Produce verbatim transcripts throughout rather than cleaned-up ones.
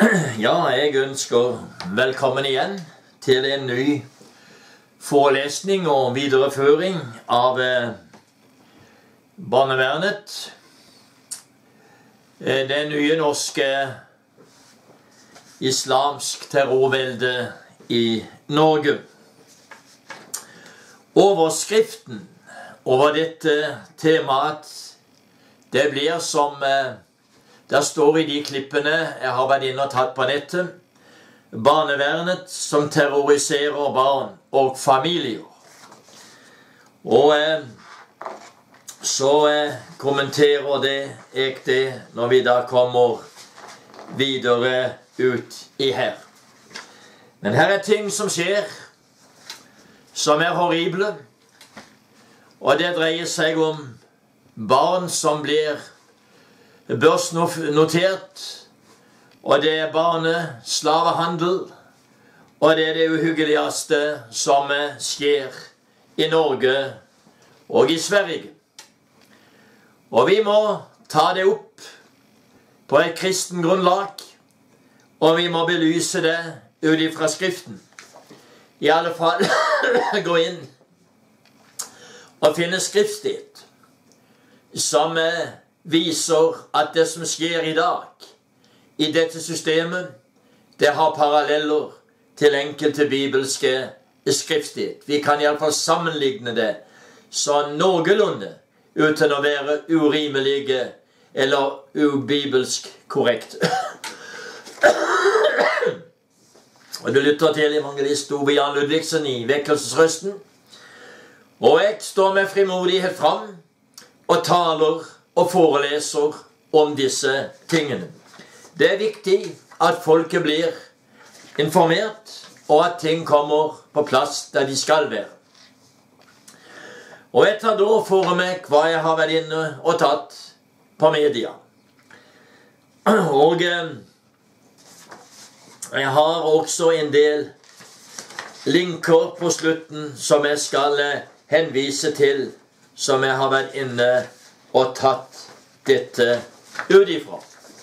Ja, jeg ønsker velkommen igjen til en ny forelesning og videreføring av eh, barnevernet. Eh, det nye norske islamsk terrorvelde i Norge. Overskriften over dette temaet, det blir som eh, der står i de klippene jeg har vært inne og tatt på nettet: barnevernet som terroriserer barn og familier. Og eh, så eh, kommenterer det jeg det når vi da kommer videre ut i her. Men her er ting som skjer som er horrible, og det dreier seg om barn som blir børsnotert, og det er barneslavehandel, og det er det uhyggeligste som skjer i Norge og i Sverige. Og vi må ta det opp på et kristen grunnlag, og vi må belyse det ut ifra Skriften. I alle fall gå inn og finne skriftsted som viser at det som skjer i dag i dette systemet, det har paralleller til enkelte bibelske skriftsted. Vi kan i alle fall sammenligne det så noenlunde uten å være urimelige eller ubibelsk korrekt. Og du lytter til evangelist Ove Jan Ludvigsen i Vekkelsesrøsten, og jeg står med frimodighet fram og taler og foreleser om disse tingene. Det er viktig at folket blir informert, og at ting kommer på plass der de skal være. Og jeg tar da for meg hva jeg har vært inne og tatt på media. Og jeg har også en del linker på slutten som jeg skal henvise til, som jeg har vært inne og tatt dette ut ifra.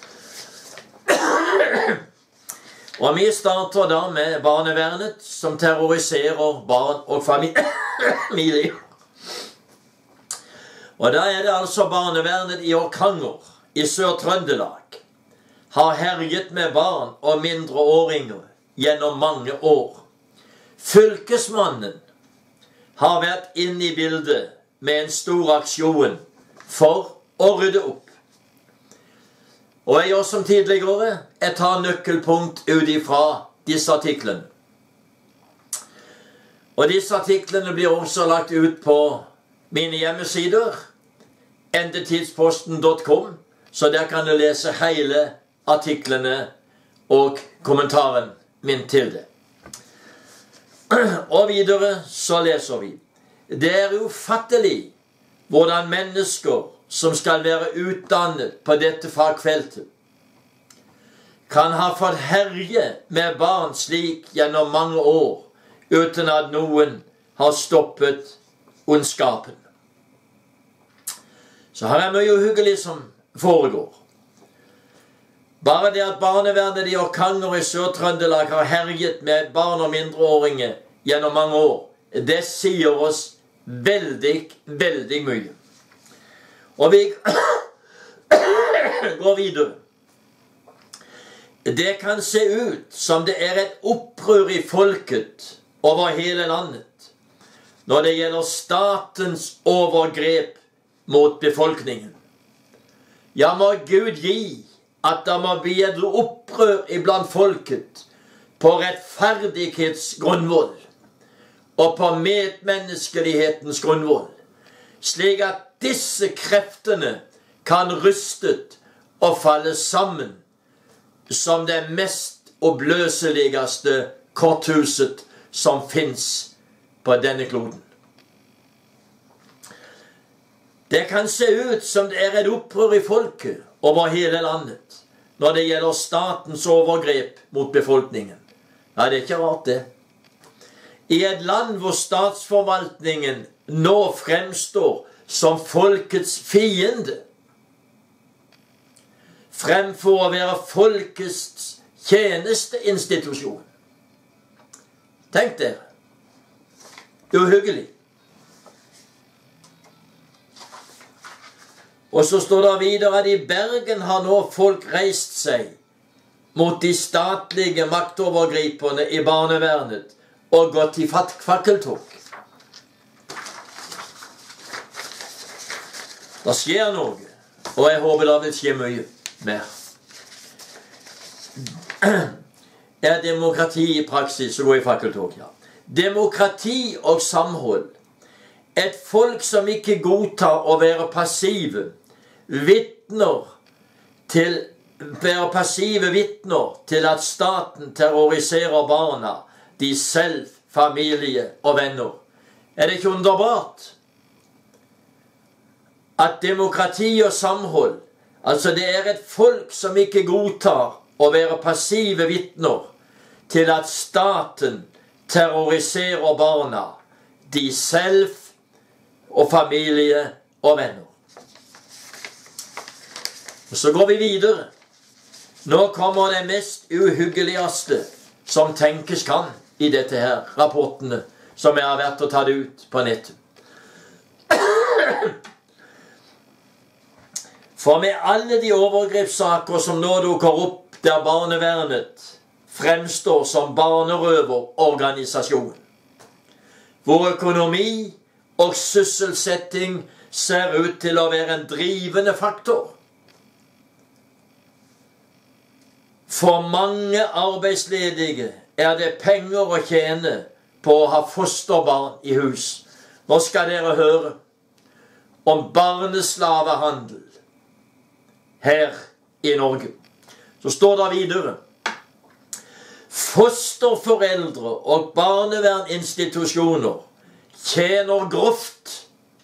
Og vi starter da med barnevernet som terroriserer barn og familier. Og da er det altså barnevernet i Orkanger i Sør-Trøndelag har herjet med barn og mindreåringer gjennom mange år. Fylkesmannen har vært inne i bildet med en stor aksjon for å rydde opp. Og jeg gjør som tidligere, jeg tar nøkkelpunkt ut ifra disse artiklene. Og disse artiklene blir også lagt ut på mine hjemmesider, endetidsposten punktum com, så der kan du lese hele artiklene og kommentaren min til det. Og videre så leser vi: det er ufattelig hvordan mennesker som skal være utdannet på dette fagfeltet, kan ha fått herje med barn slik gjennom mange år, uten at noen har stoppet ondskapen. Så her er mye uhyggelig som foregår. Bare det at barnevernet i Orkanger i Sør-Trøndelag har herjet med barn og mindreåringer gjennom mange år, det sier oss veldig, veldig mye. Og vi går videre. Det kan se ut som det er et opprør i folket over hele landet når det gjelder statens overgrep mot befolkningen. Ja, må Gud gi at det må bli et opprør iblant folket på rettferdighetsgrunnvoll og på medmenneskelighetens grunnvoll, slik at disse kreftene kan rystet og falle sammen som det mest oppløseligste korthuset som finnes på denne kloden. Det kan se ut som det er et opprør i folket over hele landet når det gjelder statens overgrep mot befolkningen. Ja, det er ikke rart det. I et land hvor statsforvaltningen nå fremstår som folkets fiende, fremfor å være folkets tjenesteinstitusjon. Tenk dere. Uhyggelig. Og så står det videre at i Bergen har nå folk reist seg mot de statlige maktovergriperne i barnevernet og gått i fakkeltog. Det skjer noe, og jeg håper det vil skje mye mer. Er demokrati i praksis å gå i fakkeltog? Ja. Demokrati og samhold. Et folk som ikke godtar å være passive, vittner til, være passive vittner til at staten terroriserer barna, de selv, familie og venner. Er det ikke underbart? At demokrati og samhold, altså det er et folk som ikke godtar å være passive vittner til at staten terroriserer barna, de selv og familie og venner. Og så går vi videre. Nå kommer det mest uhyggeligste som tenkes kan i dette her, rapportene som jeg har vært og tatt ut på nettet. For med alle de overgrepssaker som nå dukker opp der barnevernet fremstår som barnerøverorganisasjon, hvor økonomi og sysselsetting ser ut til å være en drivende faktor. For mange arbeidsledige er det penger å tjene på å ha fosterbarn i hus. Nå skal dere høre om barneslavehandel her i Norge. Så står det videre: fosterforeldre og barneverninstitusjoner tjener grovt.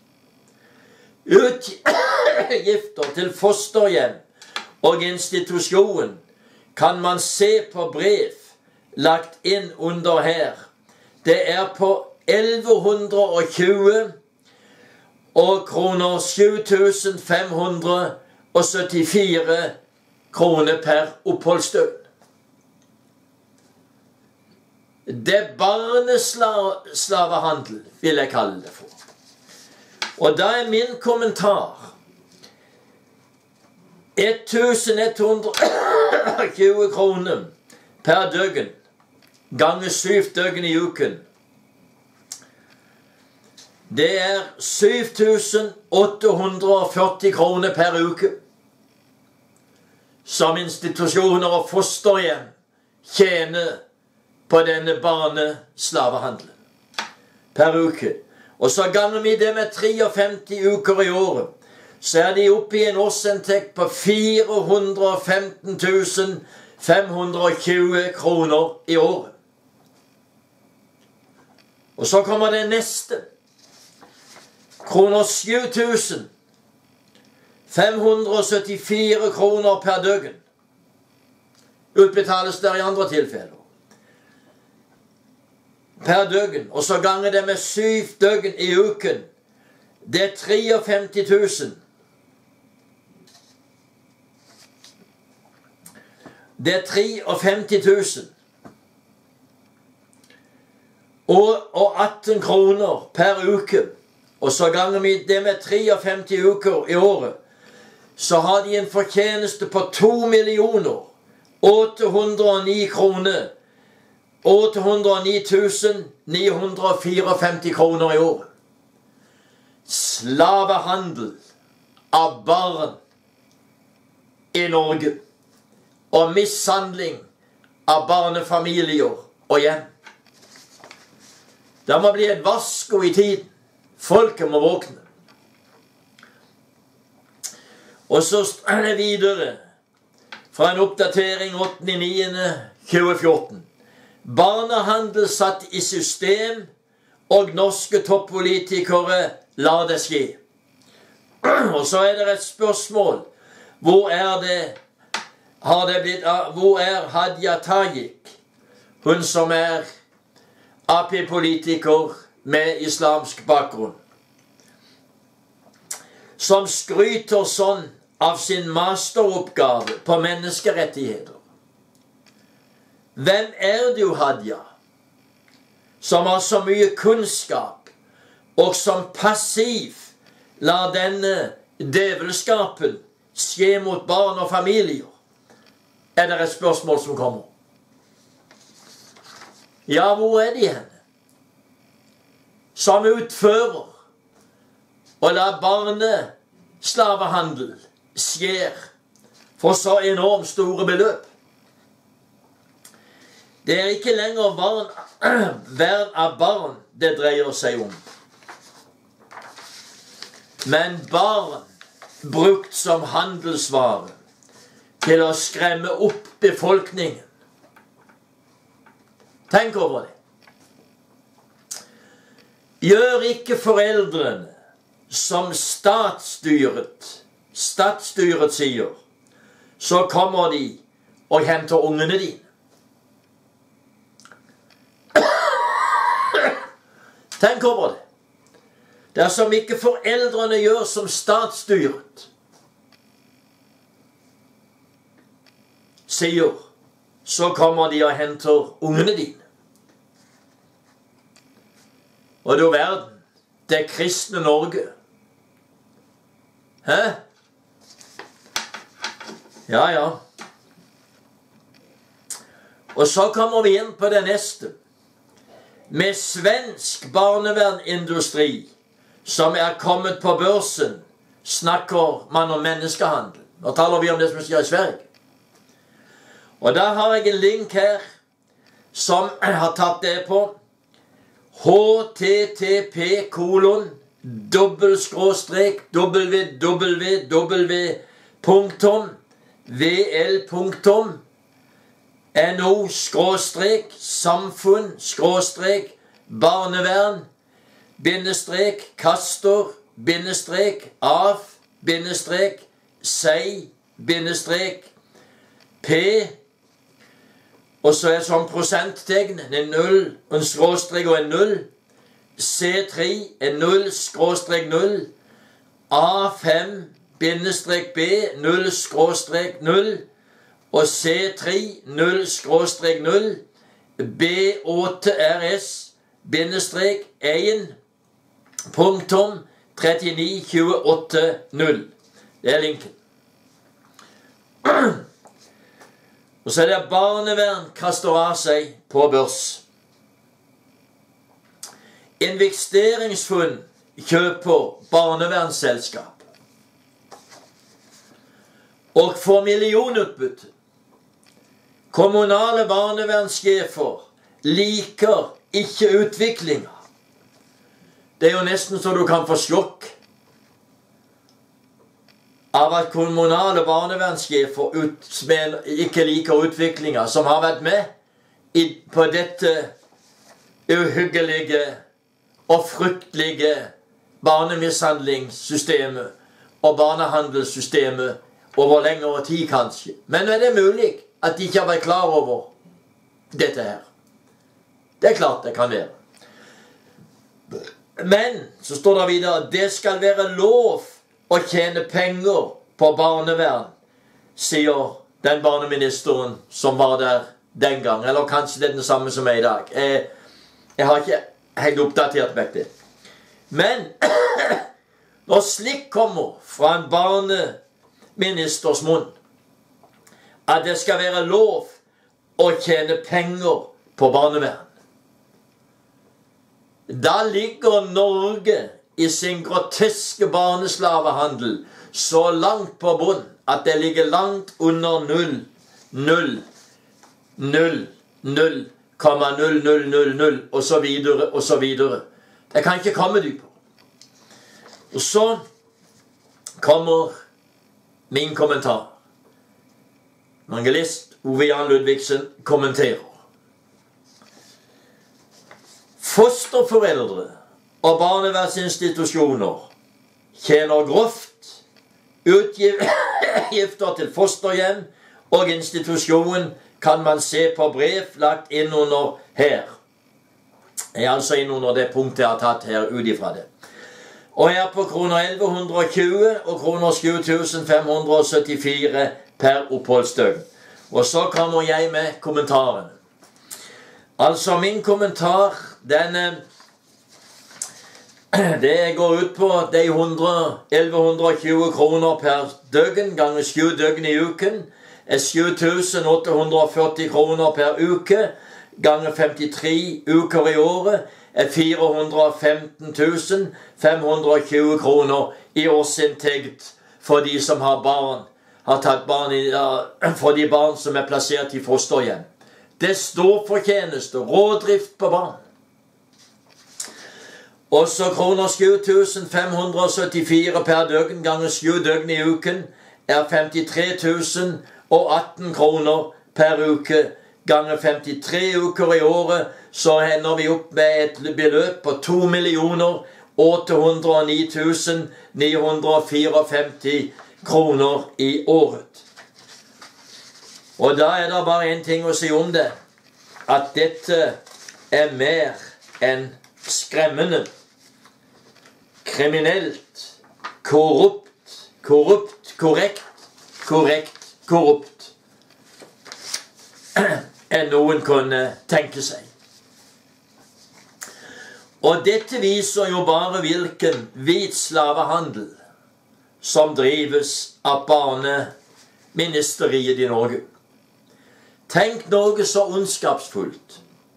Utgifter til fosterhjem og institusjon kan man se på brev lagt inn under her. Det er på elleve hundre og tjue og kroner sju tusen fem hundre og syttifire kroner per oppholdsdøgn. Det er barneslavehandel, vil jeg kalle det for. Og da er min kommentar elleven hundre og tjue kroner per døgn, ganger syv døgn i uken. Det er syv tusen åtte hundre og førti kroner per uke som institusjoner og fosterhjem tjener på denne barneslavehandelen per uke. Og så ganger vi det med femtitre uker i året, så er de oppe i en årsinntekt på fire hundre og femten tusen fem hundre og tjue kroner i året. Og så kommer det neste. Kroner sju tusen fem hundre og syttifire kroner per døgn. Utbetales der i andre tilfeller. Per døgn. Og så ganger det med syv døgn i uken. Det er femtitre tusen. Det er femtitre tusen. Og, og atten kroner per uke. Og så ganger vi det med femtitre uker i året. Så har de en fortjeneste på to millioner åtte hundre og ni kroner. åtte hundre og ni tusen ni hundre og femtifire kroner i året. Slavehandel av barn i Norge. Og mishandling av barnefamilier og hjem. Det må bli et varsko i tiden. Folket må våkne. Og så er det videre fra en oppdatering åttende niende tjue fjorten. Barnehandel satt i system, og norske toppolitikere la det skje. Og så er det et spørsmål. Hvor er det har det blitt, hvor er Hadia Tajik, hun som er A P-politiker med islamsk bakgrunn, som skryter sånn av sin masteroppgave på menneskerettigheter? hvem er du, Hadia, som har så mye kunnskap, og som passiv lar denne djevelskapen skje mot barn og familier? Er det et spørsmål som kommer? Ja, hvor er de henne? Som utfører og lar barneslavehandel skjer for så enormt store beløp. Det er ikke lenger barn, vern av barn det dreier seg om, men barn brukt som handelsvare til å skremme opp befolkningen. Tenk over det. Gjør ikke foreldrene som statsstyret, statsstyret sier, så kommer de og henter ungene dine. Tenk over det. Dersom ikke foreldrene gjør som statsstyret sier, så kommer de og henter ungene dine. Og du verden, det kristne Norge. Hæ? Ja, ja. Og så kommer vi inn på det neste. Med svensk barnevernindustri som er kommet på børsen, snakker man om menneskehandel. Nå taler vi om det som skjer i Sverige. Og da har jeg en link her som har tatt det på H T T P kolon dobbel skråstrek www punktum V L punktum N O skråstrek samfunn skråstrek barnevern bindestrek kaster bindestrek av bindestrek seg bindestrek P, og så er det sånn prosenttegn, en null, en skråstrek og en null, C tre, en null, skråstrek null, A fem, bindestrek B, null, skråstrek null, og C tre, null, skråstrek null, B åtte R S, bindestrek en, punktum, trettini tjueåtte null. Det er linken. Og så er det barnevern kaster av seg på børs. Investeringsfond kjøper barnevernsselskap og får millionutbytte. Kommunale barnevernssjefer liker ikke utviklinga. Det er jo nesten så du kan få sjokk av at kommunale barnevernssjefer ut, ikke liker utviklinga, som har vært med i, på dette uhyggelige og fryktelige barnemishandlingssystemet og barnehandelssystemet over lengre tid kanskje. Men er det mulig at de ikke har vært klar over dette her? Det er klart det kan være. Men så står det videre, det skal være lov å tjene penger på barnevern, sier den barneministeren som var der den gang. Eller kanskje det er den samme som er i dag. Jeg, jeg har ikke helt oppdatert meg det. Men når slik kommer fra en barneministers munn, at det skal være lov å tjene penger på barnevern, da ligger Norge i sin groteske barneslavehandel så langt på bunn at det ligger langt under null, null, null, null, komma null, null, null, null, og så videre, og så videre. Det kan ikke komme dypere. Og så kommer min kommentar. Evangelist Ove Jan Ludvigsen kommenterer. Fosterforeldre og barnevernsinstitusjoner tjener grovt utgifter til fosterhjem, og institusjonen kan man se på brev lagt inn under her. Jeg er altså inn under det punktet jeg har tatt her ut ifra det. Og her på kroner elleve tjue og kroner sju tusen fem hundre syttifire per oppholdsdøgn. Og så kommer jeg med kommentaren. Altså, min kommentar, den det går ut på de elleve hundre og tjue kroner per døgn ganger sju døgn i uken er sju tusen åtte hundre og førti kroner per uke ganger femtitre uker i året er fire hundre og femten tusen fem hundre og tjue kroner i årsinntekt for de som har barn, har tatt barn i, for de barn som er plassert i fosterhjem. Det er stor fortjeneste, rådrift på barn. Også kroner sju tusen fem hundre og syttifire per døgn ganger sju døgn i uken er femtitre tusen og atten kroner per uke ganger femtitre uker i året, så ender vi opp med et beløp på to millioner åtte hundre og ni tusen ni hundre og femtifire kroner i året. Og da er det bare en ting å si om det, at dette er mer enn skremmende, kriminelt, korrupt, korrupt, korrekt, korrekt, korrupt, enn noen kunne tenke seg. Og dette viser jo bare hvilken hvit slavehandel som drives av barneministeriet i Norge. Tenk noe så ondskapsfullt,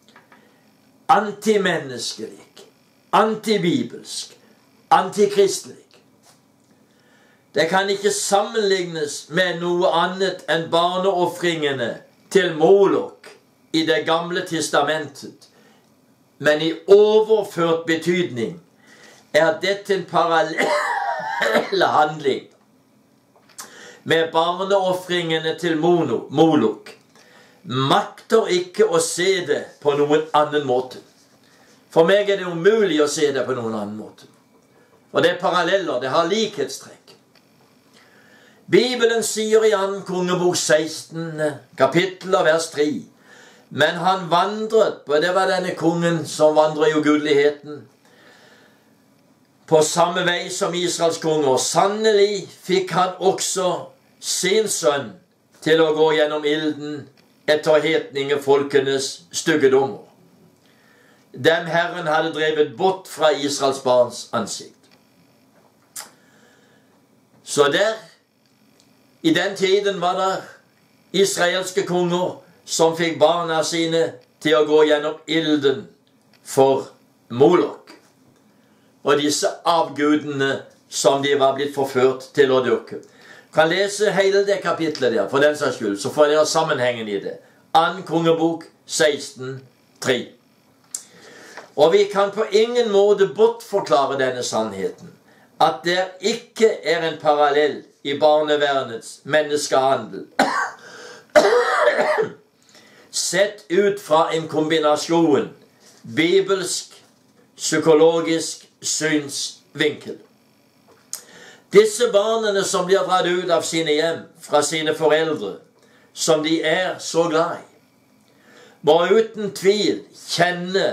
antimenneskelig, antibibelsk, antikristelig. Det kan ikke sammenlignes med noe annet enn barneofringene til Molok i det gamle testamentet. Men i overført betydning er dette en parallell handling med barneofringene til Molok. Makter ikke å se det på noen annen måte. For meg er det umulig å se det på noen annen måte. Og det er paralleller, det har likhetstrekk. Bibelen sier i annen kongebok seksten, kapittel og vers tre, men han vandret, og det var denne kongen som vandret i ugudeligheten, på samme vei som Israels konger. Sannelig fikk han også sin sønn til å gå gjennom ilden etter hetningefolkenes styggedommer. Dem Herren hadde drevet bort fra Israels barns ansikt. Så der, i den tiden var det israelske konger som fikk barna sine til å gå gjennom ilden for Molok. Og disse avgudene som de var blitt forført til å dyrke. Kan lese hele det kapitlet der, for den saks skyld, så får dere sammenhengen i det. Annen kongebok seksten tre. Og vi kan på ingen måte bortforklare denne sannheten, at det ikke er en parallell i barnevernets menneskehandel, sett ut fra en kombinasjon bibelsk, psykologisk synsvinkel. Disse barnene som blir dratt ut av sine hjem, fra sine foreldre, som de er så glad i, må uten tvil kjenne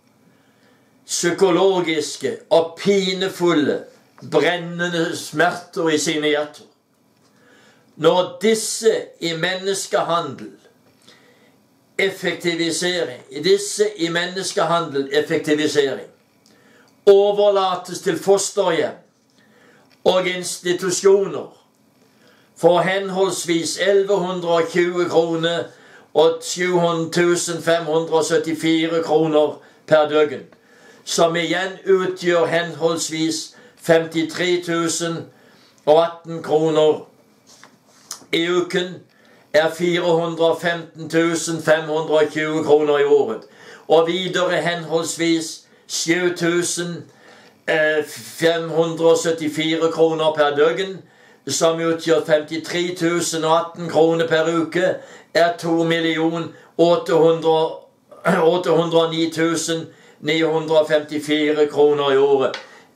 psykologiske og pinefulle, brennende smerter i sine hjerter. Når disse i menneskehandel effektivisering, disse i menneskehandel effektivisering, overlates til fosterhjem og institusjoner for henholdsvis elleve hundre og tjue kroner og sju tusen fem hundre og syttifire kroner per døgn, som igjen utgjør henholdsvis femtitre tusen og atten kroner i uken, er fire hundre og femten tusen fem hundre og tjue kroner i året, og videre henholdsvis sju tusen fem hundre og syttifire kroner per døgn, som utgjør femtitre tusen og atten kroner per uke, er to millioner åtte hundre og ni tusen ni hundre og femtifire kroner i året.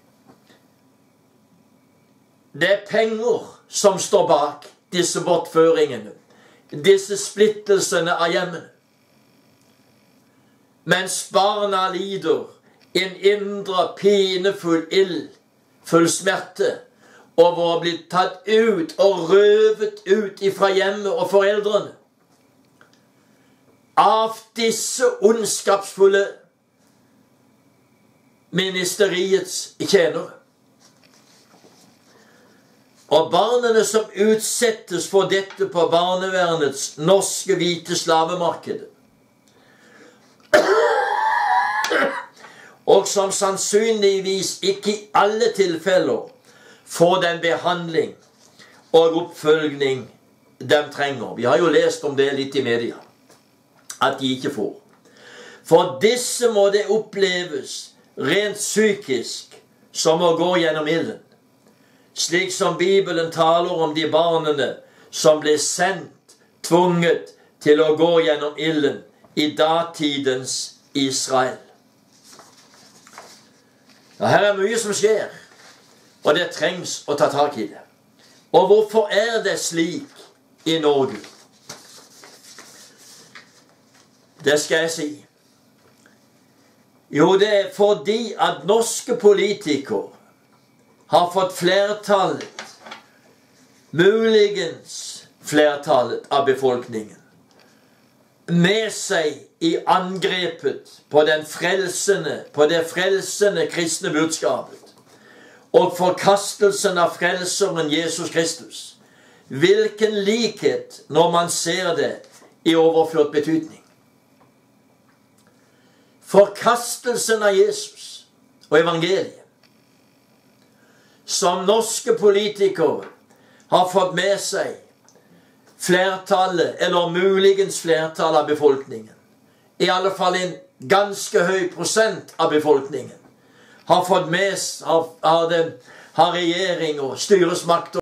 Det er penger som står bak disse bortføringene, disse splittelsene av hjemmene. Mens barna lider en indre, pinefull ild, full smerte, over å bli tatt ut og røvet ut ifra hjemmet og foreldrene. av disse ondskapsfulle ministeriets tjenere. Og barnene som utsettes for dette på barnevernets norske hvite slavemarked, og som sannsynligvis ikke i alle tilfeller får den behandling og oppfølging de trenger. Vi har jo lest om det litt i media, at de ikke får. For disse må det oppleves rent psykisk som å gå gjennom ilden. Slik som Bibelen taler om de barnene som ble sendt, tvunget til å gå gjennom ilden i datidens Israel. Ja, her er mye som skjer, og det trengs å ta tak i det. Og hvorfor er det slik i Norge? Det skal jeg si. Jo, det er fordi at norske politikere har fått flertallet, muligens flertallet av befolkningen, med seg i angrepet på den frelsende, på det frelsende kristne budskapet, og forkastelsen av frelseren Jesus Kristus. Hvilken likhet når man ser det i overført betydning. Forkastelsen av Jesus og evangeliet, som norske politikere har fått med seg flertallet, eller muligens flertallet av befolkningen, i alle fall en ganske høy prosent av befolkningen, har fått med seg, har, har, har regjering og styresmakter